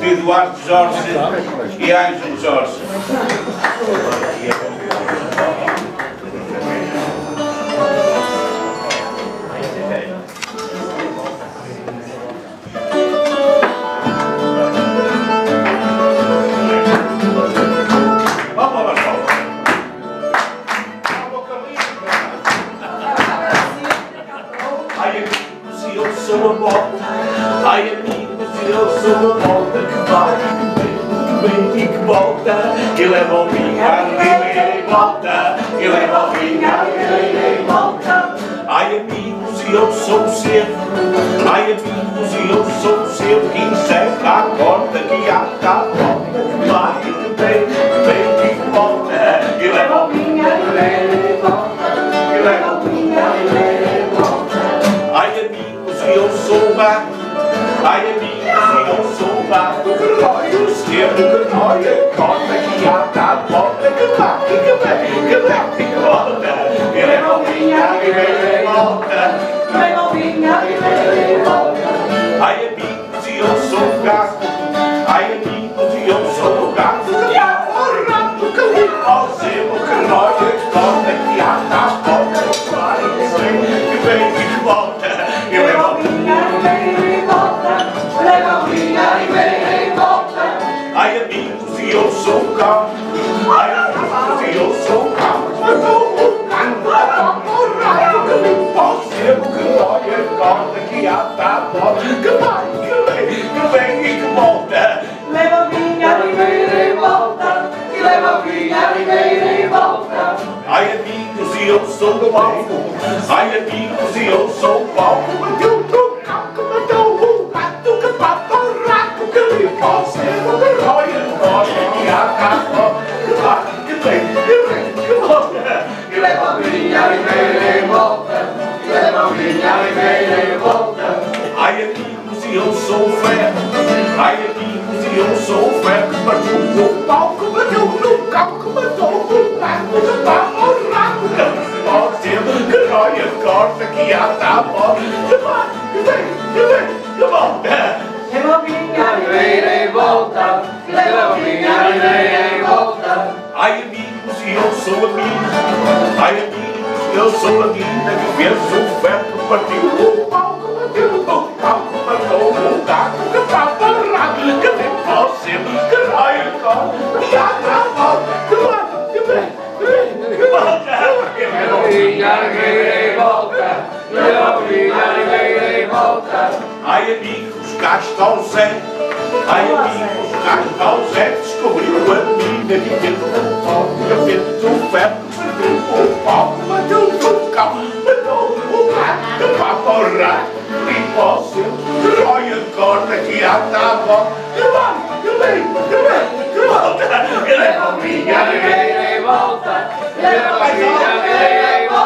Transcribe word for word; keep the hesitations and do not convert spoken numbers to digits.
de Eduardo Jorge e Ângelo Jorge. Ai amigos, eu sou a volta que vai, que vem e que volta, e leva o vinho à ribeira e volta, e leva o vinho à ribeira e volta. Ai amigos, eu sou o cedo, ai amigos, eu sou o cedo, que encerra a porta, que abre a porta, que vai, que vem, que vem e que volta, e leva o vinho à ribeira e volta, e leva o vinho à ribeira e volta. Ai amigos, eu sou o barco, ai amigos, eu sou o barco que rói o cedo, que rói a corda, que abre a porta, que vai, que vem, que vem e que volta, e leva o vinho à ribeira e volta, leva o vinho à ribeira e volta. Ai amigos, eu sou o gato, ai amigos, eu sou o gato, que abre o rato, que limpa o sebo, que rói a corda, que abre a porta, que vai, que vem, que vem e que volta, e leva o vinho à ribeira e volta, leva o vinho à ribeira e volta. Ai amigos, eu sou o cão, ai amigos, eu sou o cão, matou o cão, matou o rato, que limpa o sebo, que rói a corda, que abre a porta, que vai, que vem, que vem e que volta, leva o vinho à ribeira e volta, e leva o vinho à ribeira e volta. Ai amigos, eu sou o palco, ai amigos, eu sou o palco, bateu no cão, que matou o gato, que mata o rato, que limpa o sebo, que rói a corda, que abre a porta, que vai, que vem, que vem, que volta, e leva o vinho à ribeira e volta, e leva o vinho à ribeira e volta. Ai amigos, eu sou o ferro, ai amigos, eu sou o ferro, que partiu o pau, que bateu no cão, que matou o gato, que mata o rato, que limpa o sebo, que rói a corda, que abre a porta, que vai, que vem, que vem, que volta. Leva o vinho à ribeira e volta, leva o vinho à ribeira e volta. Ai amigos, eu sou a mina, ai amigos, eu sou a mina, que fez o ferro, que partiu o pau, que bateu no pau, que matou o gato, que mata o rato, que limpa o sebo, que rói a corda, que abre a porta, que vai, que vem, que vem, que volta. Leva o vinho à ribeira e volta, leva o vinho à ribeira e volta. Ai amigos, cá está o Zé, ai amigos, cá está o Zé, descobriu a mina, que fez o pau, que fez o ferro, que perdeu o pau, que bateu no cão, matou o gato, que mata o rato, limpa o sebo, que rói a corda, que abre a porta, que vai, que vem, que vem, que volta, e leva o vinho à ribeira e volta, leva o vinho à ribeira e volta.